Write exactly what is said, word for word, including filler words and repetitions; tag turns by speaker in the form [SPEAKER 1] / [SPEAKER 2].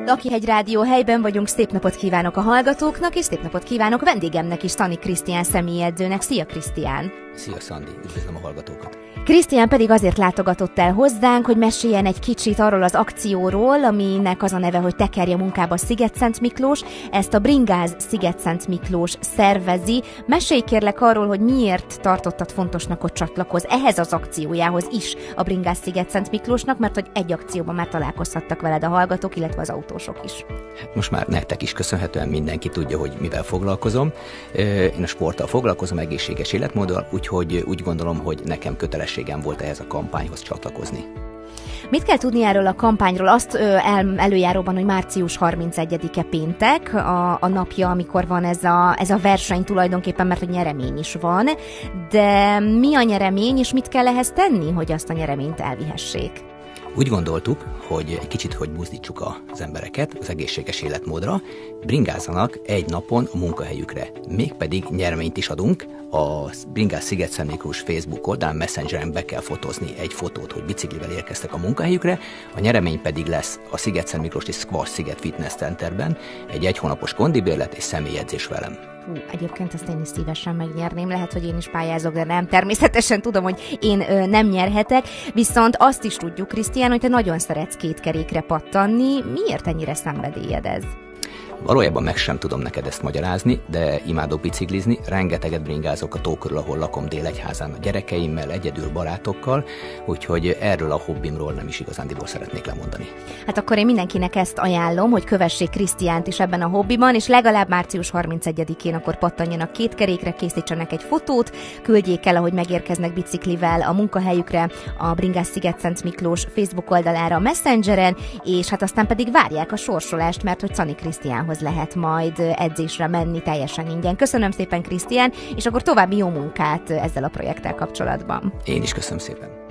[SPEAKER 1] Lakihegy Rádió, helyben vagyunk, szép napot kívánok a hallgatóknak, és szép napot kívánok vendégemnek is, Tani Krisztián személyedzőnek. Szia, Krisztián!
[SPEAKER 2] Szia, Szandi! Üdvözlöm a hallgatókat!
[SPEAKER 1] Krisztián pedig azért látogatott el hozzánk, hogy meséljen egy kicsit arról az akcióról, aminek az a neve, hogy Tekerje munkába Szigetszent Miklós. Ezt a Bringáz Szigetszent Miklós szervezi. Mesélj kérlek arról, hogy miért tartottad fontosnak, hogy csatlakozz ehhez az akciójához is a Bringáz Szigetszent Miklósnak, mert hogy egy akcióban már találkozhattak veled a hallgatók, illetve az autósok is.
[SPEAKER 2] Hát most már nektek is köszönhetően mindenki tudja, hogy mivel foglalkozom. Én a sporttal foglalkozom, egészséges életmóddal, úgyhogy úgy gondolom, hogy nekem kötelességem volt ehhez a kampányhoz csatlakozni.
[SPEAKER 1] Mit kell tudni erről a kampányról? Azt ö, el, előjáróban, hogy március harmincegyedike péntek, a, a napja, amikor van ez a, ez a verseny tulajdonképpen, mert hogy nyeremény is van. De mi a nyeremény, és mit kell ehhez tenni, hogy azt a nyereményt elvihessék?
[SPEAKER 2] Úgy gondoltuk, hogy egy kicsit, hogy buzdítsuk az embereket az egészséges életmódra, bringázzanak egy napon a munkahelyükre. Mégpedig nyereményt is adunk, a Bringáz Szigetszent Miklós Facebook oldalán Messengeren be kell fotózni egy fotót, hogy biciklivel érkeztek a munkahelyükre, a nyeremény pedig lesz a Szigetszent Miklósi Squash Sziget Fitness Centerben egy egy hónapos kondibérlet és személyedzés velem.
[SPEAKER 1] Hú, egyébként ezt én is szívesen megnyerném, lehet, hogy én is pályázok, de nem. Természetesen tudom, hogy én ö, nem nyerhetek, viszont azt is tudjuk, Krisztián, hogy te nagyon szeretsz két kerékre pattanni. Miért ennyire szenvedélyed ez?
[SPEAKER 2] Valójában meg sem tudom neked ezt magyarázni, de imádok biciklizni, rengeteget bringázok a tó körül, ahol lakom Délegyházán a gyerekeimmel, egyedül barátokkal, úgyhogy erről a hobbimról nem is igazándiból szeretnék lemondani.
[SPEAKER 1] Hát akkor én mindenkinek ezt ajánlom, hogy kövessék Krisztiánt is ebben a hobbiban, és legalább március harmincegyedikén akkor pattanjanak két kerékre, készítsenek egy fotót, küldjék el, ahogy megérkeznek biciklivel a munkahelyükre, a Bringáz Szigetszent Miklós Facebook oldalára a Messengeren, és hát aztán pedig várják a sorsolást, mert hogy Tani Krisztián lehet majd edzésre menni teljesen ingyen. Köszönöm szépen, Krisztián, és akkor további jó munkát ezzel a projekttel kapcsolatban.
[SPEAKER 2] Én is köszönöm szépen.